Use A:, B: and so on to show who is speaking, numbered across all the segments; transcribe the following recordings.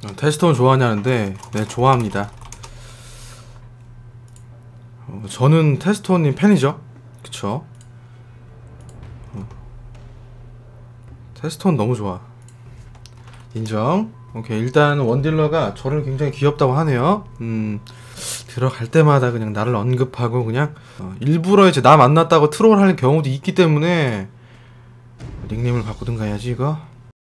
A: 테스톤 좋아하냐는데 네, 좋아합니다. 저는 테스톤님 팬이죠. 그쵸? 테스톤 너무 좋아. 인정. 오케이, 일단 원딜러가 저를 굉장히 귀엽다고 하네요. 들어갈 때마다 그냥 나를 언급하고 그냥 일부러 이제 나 만났다고 트롤할 경우도 있기 때문에 닉네임을 바꾸든가 해야지 이거.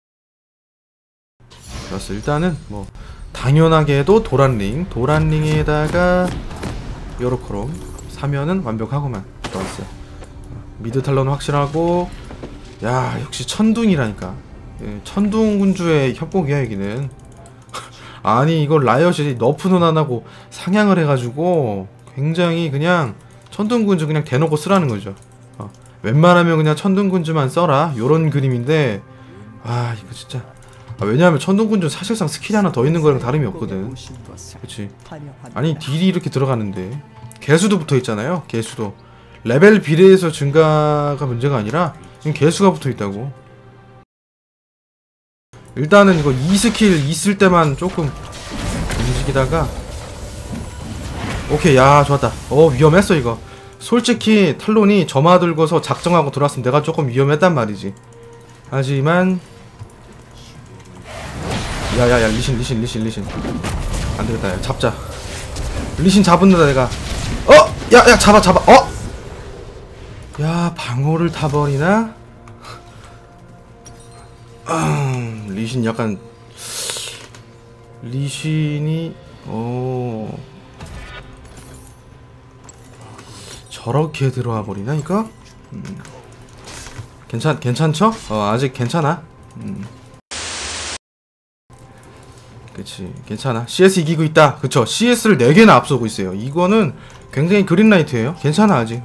A: 좋았어. 일단은 뭐 당연하게도 도란링에다가 요로코롬 사면은 완벽하고만. 좋았어. 미드 탈론은 확실하고. 야, 역시 천둥이라니까. 예, 천둥군주의 협곡이야 여기는. 아니 이걸 라이엇이 너프는 안하고 상향을 해가지고 굉장히 그냥 천둥군주 그냥 대놓고 쓰라는 거죠. 웬만하면 그냥 천둥군주만 써라 요런 그림인데, 아 이거 진짜. 왜냐하면 천둥군주 사실상 스킬이 하나 더 있는 거랑 다름이 없거든. 그치. 아니 딜이 이렇게 들어가는데 개수도 붙어있잖아요. 개수도 레벨 비례해서 증가가 문제가 아니라 개수가 붙어있다고. 일단은 이거 2스킬 있을 때만 조금 움직이다가. 오케이, 야 좋았다. 위험했어 이거. 솔직히 탈론이 점화 들고서 작정하고 들어왔으면 내가 조금 위험했단 말이지. 하지만 야야야, 리신 안되겠다. 야, 잡자. 리신 잡은다 내가. 야야, 잡아. 야, 방어를 타버리나? 리신 약간 리신이 저렇게 들어와 버리나 이거? 괜찮죠? 아직 괜찮아. 그치, 괜찮아. CS 이기고 있다. 그쵸, CS를 4개나 앞서고 있어요. 이거는 굉장히 그린라이트예요. 괜찮아 아직.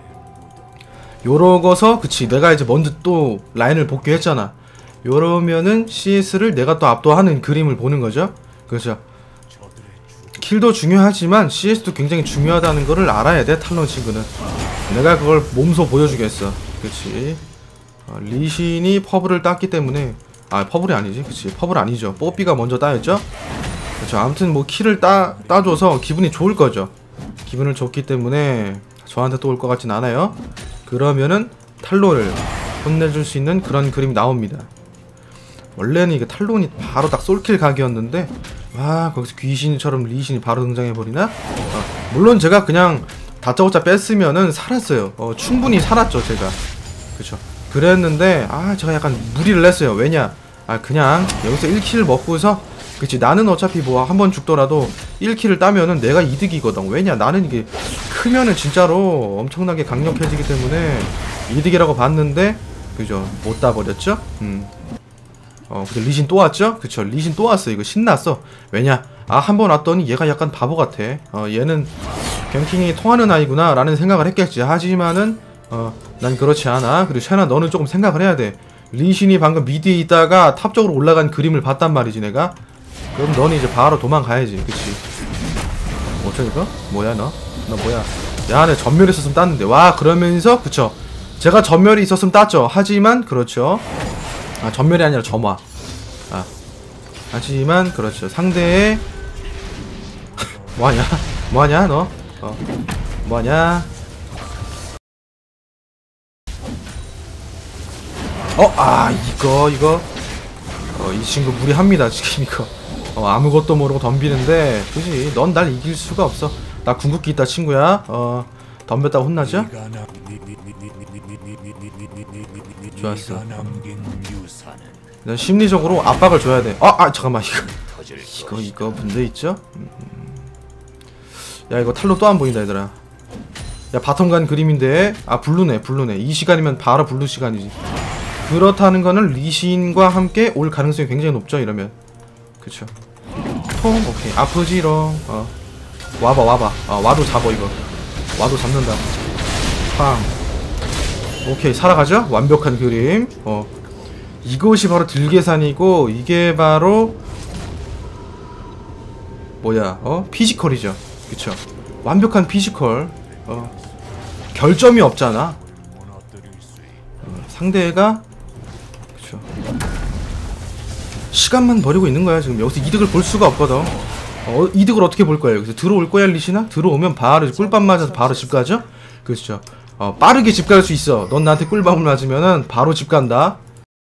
A: 요러고서 그치, 내가 이제 먼저 또 라인을 복귀했잖아. 요러면은 CS를 내가 또 압도하는 그림을 보는 거죠. 그렇죠. 킬도 중요하지만 CS도 굉장히 중요하다는 거를 알아야 돼. 탈론 친구는. 내가 그걸 몸소 보여주겠어. 그치. 리신이 퍼블을 땄기 때문에. 퍼블이 아니지. 그치, 퍼블 아니죠. 뽀삐가 먼저 따였죠. 그렇죠. 아무튼 뭐 킬을 따줘서 기분이 좋을 거죠. 기분을 좋기 때문에 저한테 또 올 것 같진 않아요. 그러면은 탈론을 혼내줄 수 있는 그런 그림이 나옵니다. 원래는 이게 탈론이 바로 딱 솔킬 각이었는데, 거기서 귀신처럼 리신이 바로 등장해버리나? 물론 제가 그냥 다짜고짜 뺐으면은 살았어요. 충분히 살았죠 제가. 그쵸. 그랬는데 제가 약간 무리를 했어요. 왜냐, 그냥 여기서 1킬 먹고서, 그치, 나는 어차피 뭐 한번 죽더라도 1킬을 따면은 내가 이득이거든. 왜냐, 나는 이게 크면은 진짜로 엄청나게 강력해지기 때문에 이득이라고 봤는데, 그죠, 못 따버렸죠. 근데 리신 또 왔죠? 그쵸, 리신 또 왔어. 이거 신났어. 왜냐, 한 번 왔더니 얘가 약간 바보 같아. 얘는 갱킹이 통하는 아이구나 라는 생각을 했겠지. 하지만은 난 그렇지 않아. 그리고 샤나, 너는 조금 생각을 해야 돼. 리신이 방금 미드에 있다가 탑 쪽으로 올라간 그림을 봤단 말이지 내가. 그럼 너는 이제 바로 도망가야지. 그치. 어쩌 이거? 뭐야 너 뭐야. 야, 내 전멸이 있었으면 땄는데. 와, 그러면서 그쵸, 제가 전멸이 있었으면 땄죠. 하지만 그렇죠, 전멸이 아니라 점화. 하지만 그렇죠, 상대의 뭐하냐 너? 뭐하냐? 이거 이 친구 무리합니다 지금. 이거 아무것도 모르고 덤비는데, 그지, 넌 날 이길 수가 없어. 나 궁극기 있다 친구야. 덤볐다고 혼나죠? 좋았어. 난 심리적으로 압박을 줘야 돼. 잠깐만, 이거 문제 있죠? 야, 이거 탈로 또 안 보인다 얘들아. 야, 바텀 간 그림인데. 블루네. 이 시간이면 바로 블루 시간이지. 그렇다는 거는 리신과 함께 올 가능성이 굉장히 높죠 이러면. 그쵸. 오케이, 아프지롱. 와봐. 와도 잡어 이거. 와도 잡는다. 팡. 오케이, 살아가죠? 완벽한 그림. 이것이 바로 들계산이고, 이게 바로 뭐야, 피지컬이죠. 그쵸. 완벽한 피지컬. 결점이 없잖아. 상대가, 그쵸. 시간만 버리고 있는 거야. 지금 여기서 이득을 볼 수가 없거든. 이득을 어떻게 볼 거예요? 여기서 들어올 거야, 리시나? 들어오면 바로 꿀밤 맞아서 바로 집 가죠? 그렇죠. 빠르게 집 갈 수 있어. 넌 나한테 꿀밤을 맞으면은 바로 집 간다.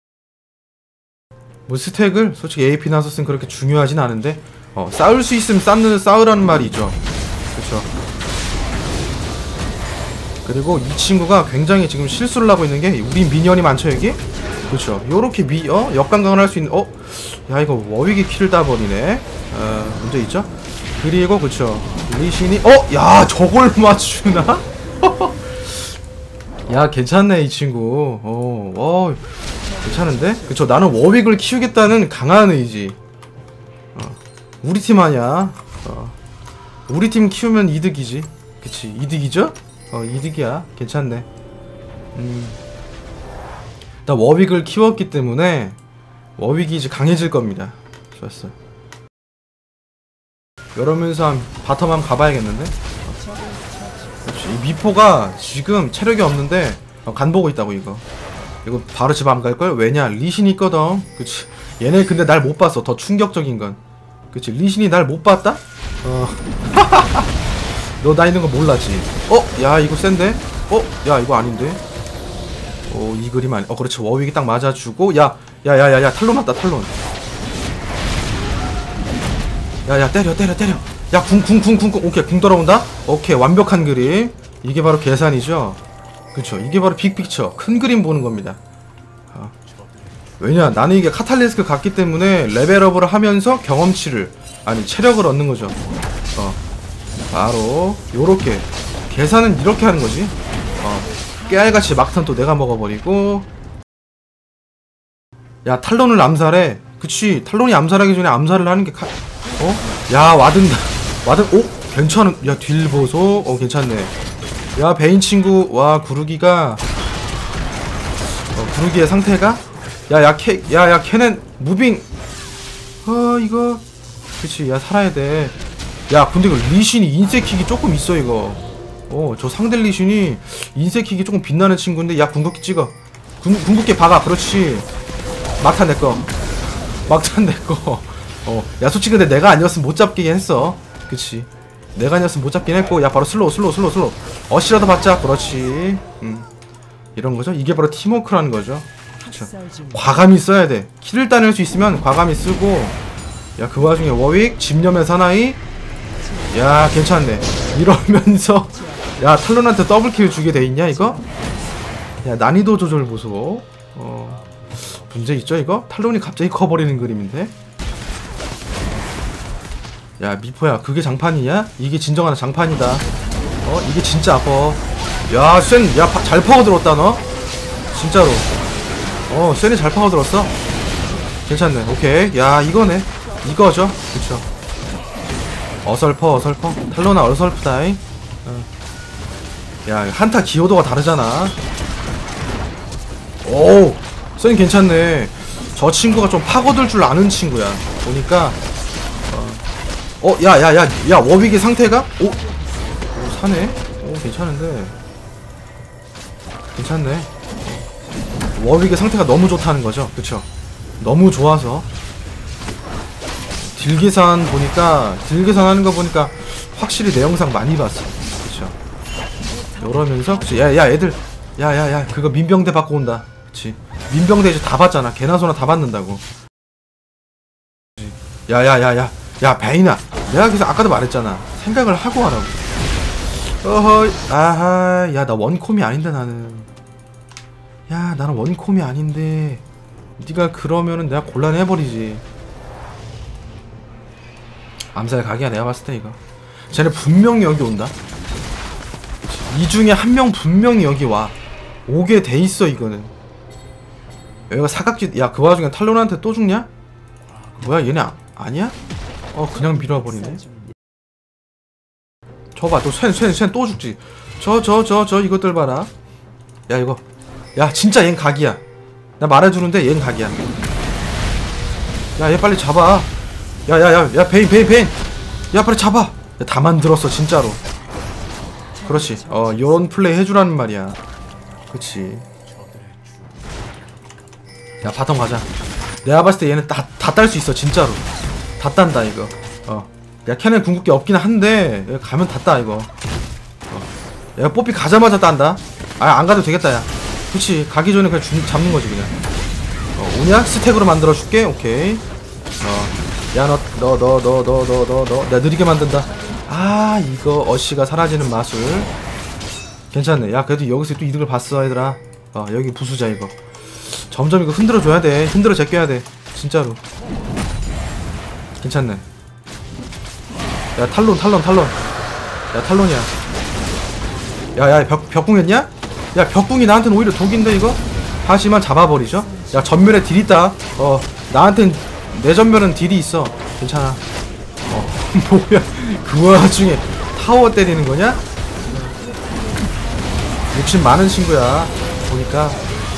A: 뭐 스택을 솔직히 AP 나서스는 그렇게 중요하진 않은데 싸울 수 있으면 싸우라는 말이 있죠. 그렇죠. 그리고 이 친구가 굉장히 지금 실수를 하고 있는 게 우리 미니언이 많죠 여기? 그렇죠. 요렇게 역강강을 할 수 있는 야 이거 워윅이 킬을 따버리네. 문제 있죠? 그리고 그쵸 리신이 야 저걸 맞추나? 야 괜찮네 이 친구. 괜찮은데? 그쵸. 나는 워윅을 키우겠다는 강한 의지. 우리 팀 아냐? 우리 팀 키우면 이득이지. 그치 이득이죠? 이득이야. 괜찮네. 나 워윅을 키웠기 때문에 워윅이 이제 강해질 겁니다. 좋았어. 이러면서 바텀 한번 가봐야겠는데? 그렇지. 이 미포가 지금 체력이 없는데 간 보고 있다고 이거 바로 집 안 갈걸? 왜냐? 리신이 있거든. 그치. 얘네 근데 날 못 봤어. 더 충격적인 건. 그치. 리신이 날 못 봤다? 너 나 있는 거 몰랐지? 야 이거 센데? 야 이거 아닌데? 이 그림 아니. 그렇지. 워윅이 딱 맞아주고 야야야야야 탈론 왔다 탈론. 야야 때려 야 궁 오케이 궁 돌아온다. 오케이 완벽한 그림. 이게 바로 계산이죠. 그쵸. 이게 바로 빅픽처 큰 그림 보는 겁니다. 왜냐 나는 이게 카탈리스크 갔기 때문에 레벨업을 하면서 경험치를 아니 체력을 얻는 거죠. 바로 요렇게 계산은 이렇게 하는 거지. 깨알같이 막탄 또 내가 먹어버리고. 야 탈론을 암살해. 그치. 탈론이 암살하기 전에 암살을 하는 게 야 와든 괜찮은. 야 딜 보소. 괜찮네. 야 베인 친구. 와 구르기가 구르기의 상태가 야야 캐넨 무빙. 이거 그치. 야 살아야 돼. 야 근데 이거 리신이 인색킥이 조금 있어 이거. 저 상대 리신이 인색킥이 조금 빛나는 친구인데. 야 궁극기 찍어. 궁극기 박아. 그렇지. 막탄 내꺼. 막탄 내꺼. 야 솔직히 근데 내가 아니었으면 못 잡긴 했어. 그치. 내가 아니었으면 못 잡긴 했고. 야 바로 슬로우. 어시라도 받자. 그렇지. 이런거죠. 이게 바로 팀워크라는 거죠. 그쵸. 과감히 써야 돼. 킬을 따낼 수 있으면 과감히 쓰고. 야 그 와중에 워윅 집념의 사나이. 야 괜찮네. 이러면서 야 탈론한테 더블킬 주게 돼있냐 이거? 야 난이도 조절 보소. 문제 있죠 이거? 탈론이 갑자기 커버리는 그림인데? 야 미포야 그게 장판이냐? 이게 진정한 장판이다. 이게 진짜 아파. 야 센 야 잘 파고들었다 너. 진짜로. 센이 잘 파고들었어. 괜찮네. 오케이. 야 이거네. 이거죠. 그쵸. 어설퍼 탈론아 어설프다잉. 야 한타 기여도가 다르잖아. 오 센 괜찮네. 저 친구가 좀 파고들 줄 아는 친구야. 보니까 야 워윅의 상태가 사네. 괜찮은데. 괜찮네. 워윅의 상태가 너무 좋다는 거죠. 그쵸. 너무 좋아서 딜 계산 하는 거 보니까 확실히 내 영상 많이 봤어. 그쵸. 이러면서 그치. 야 애들 야야야 그거 민병대 받고 온다. 그치. 민병대 이제 다 받잖아. 개나 소나 다 받는다고. 야 베인아 내가 그래서 아까도 말했잖아. 생각을 하고 하라고. 아하 야 나 원콤이 아닌데 나는. 야 나는 원콤이 아닌데 니가 그러면은 내가 곤란해버리지. 암살 각이야 내가 봤을 때 이거. 쟤네 분명히 여기 온다. 이 중에 한 명 분명히 여기 와. 오게 돼있어 이거는. 여기가 사각지. 야 그 와중에 탈론한테 또 죽냐? 뭐야 얘네 아니야? 그냥 밀어버리네. 저봐 또 쇤 또 죽지. 저 이것들 봐라. 야 이거 야 진짜 얜 각이야. 나 말해주는데 얜 각이야. 야 얘 빨리 잡아. 야 베인 야 빨리 잡아. 야, 다 만들었어 진짜로. 그렇지. 요런 플레이 해주라는 말이야. 그치. 야 바텀 가자. 내가 봤을 때 얘는 다 딸 수 있어 진짜로. 다 딴다 이거. 야 캐넨 궁극기 없긴 한데 얘 가면 다 따 이거. 얘가 뽀삐 가자마자 딴다. 아 안 가도 되겠다 야. 그치 가기 전에 그냥 잡는 거지 그냥. 오냐? 스택으로 만들어줄게. 오케이. 야 너 내가 느리게 만든다. 아 이거 어시가 사라지는 마술 괜찮네. 야 그래도 여기서 또 이득을 봤어 얘들아. 여기 부수자 이거. 점점 이거 흔들어줘야 돼. 흔들어 제껴야 돼 진짜로. 괜찮네. 야 탈론 야 탈론이야. 야야 벽궁 했냐? 야 벽궁이 나한테는 오히려 독인데 이거? 하지만 잡아버리죠. 야 전멸에 딜 있다. 나한텐 내 전멸은 딜이 있어. 괜찮아. 뭐야 그 와중에 타워 때리는 거냐? 욕심 많은 친구야 보니까.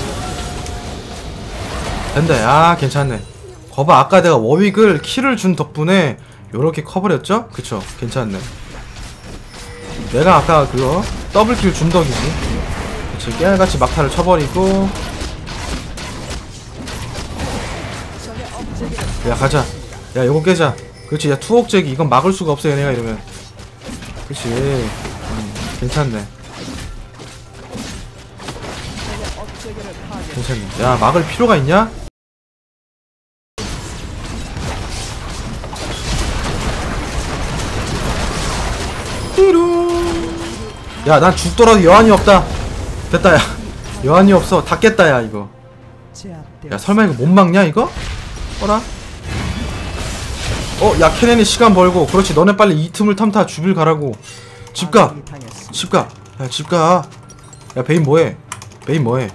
A: 된다. 야 괜찮네. 거봐 아까 내가 워윅을 킬을 준 덕분에 요렇게 커버렸죠? 그쵸 괜찮네. 내가 아까 그거 더블킬 준 덕이지. 그치 깨알같이 막타를 쳐버리고. 야 가자. 야 요거 깨자. 그렇지. 야 투옥제기 이건 막을 수가 없어 얘네가 이러면. 그치. 괜찮네. 괜찮네. 야 막을 필요가 있냐? 야 난 죽더라도 여한이 없다. 됐다 야. 여한이 없어. 다 깼다 야 이거. 야 설마 이거 못 막냐 이거? 어라? 야 캐넨이 시간 벌고. 그렇지 너네 빨리 이 틈을 탐타 주빌 가라고. 집가. 집가. 야 집가. 야 베인 뭐해? 베인 뭐해?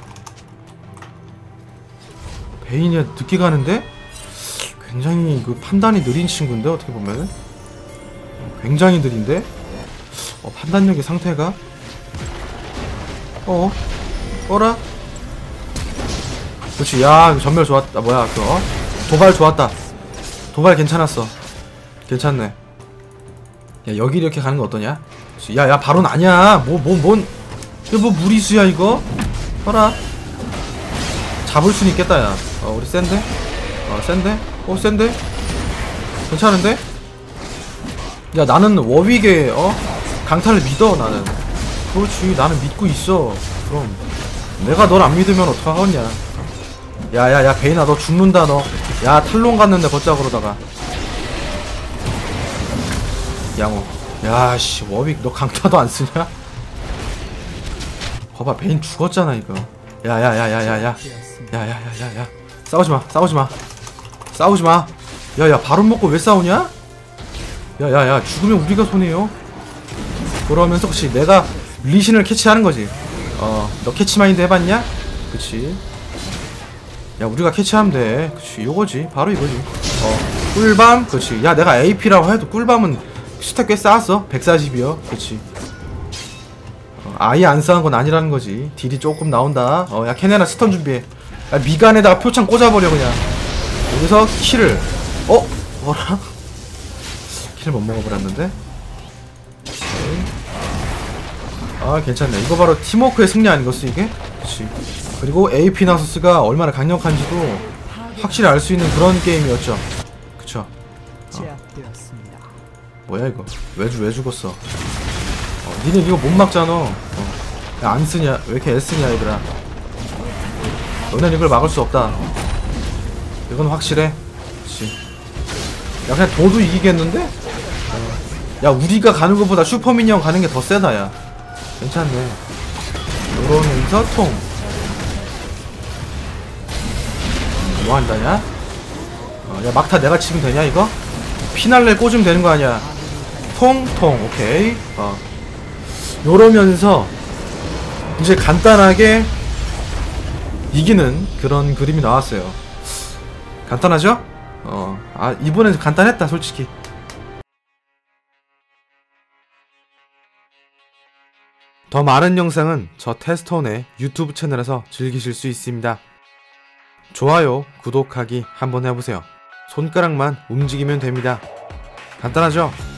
A: 베인이 늦게 가는데? 굉장히 그 판단이 느린 친구인데 어떻게 보면은? 굉장히 느린데? 판단력의 상태가? 어라? 그렇지. 야 전멸 좋았다. 뭐야 그거? 도발 좋았다. 도발 괜찮았어. 괜찮네. 야 여기 이렇게 가는 거 어떠냐? 야야 바론 아니야. 이거 뭐 무리수야 이거? 어라? 잡을 수는 있겠다 야. 우리 센데? 센데? 센데? 괜찮은데? 야 나는 워윅의 강타를 믿어 나는. 그렇지 나는 믿고 있어. 그럼 내가 널 안 믿으면 어떡하겠냐. 야야야 베인아 너 죽는다 너. 야 탈론 갔는데 거짝으로다가 양호. 야씨 워윅 너 강타도 안 쓰냐? 거봐 베인 죽었잖아 이거. 야야야야야야 야야야야야 싸우지마 싸우지마 싸우지마. 야야 바론 먹고 왜 싸우냐? 야야야 죽으면 우리가 손해요. 그러면서 그치 내가 리신을 캐치하는 거지. 너 캐치마인드 해봤냐? 그치. 야 우리가 캐치하면 돼. 그치 요거지 바로 이거지. 꿀밤. 그치. 야 내가 AP라고 해도 꿀밤은 스택 꽤 쌓았어. 140이요 그치. 아예 안 쌓은 건 아니라는 거지. 딜이 조금 나온다. 야 캐네나 스턴 준비해. 야 미간에다가 표창 꽂아버려 그냥. 여기서 킬을 뭐라? 킬을 못 먹어버렸는데? 괜찮네. 이거 바로 팀워크의 승리 아니겠어 이게? 그치. 그리고 AP 나서스가 얼마나 강력한지도 확실히 알 수 있는 그런 게임이었죠. 그쵸. 뭐야 이거? 왜 죽었어? 니네 이거 못 막잖아. 야 안 쓰냐? 왜 이렇게 애쓰냐 얘들아. 너넨 이걸 막을 수 없다. 이건 확실해. 그치. 야 그냥 도도 이기겠는데? 야 우리가 가는 것보다 슈퍼미니언 가는 게 더 세다 야. 괜찮네. 이러면서 통. 뭐한다냐? 야 막타 내가 치면 되냐 이거? 피날레 꽂으면 되는 거 아니야. 통통. 오케이. 요러면서 이제 간단하게 이기는 그런 그림이 나왔어요. 간단하죠? 이번엔 간단했다 솔직히. 더 많은 영상은 저 테스터온의 유튜브 채널에서 즐기실 수 있습니다. 좋아요, 구독하기 한번 해보세요. 손가락만 움직이면 됩니다. 간단하죠?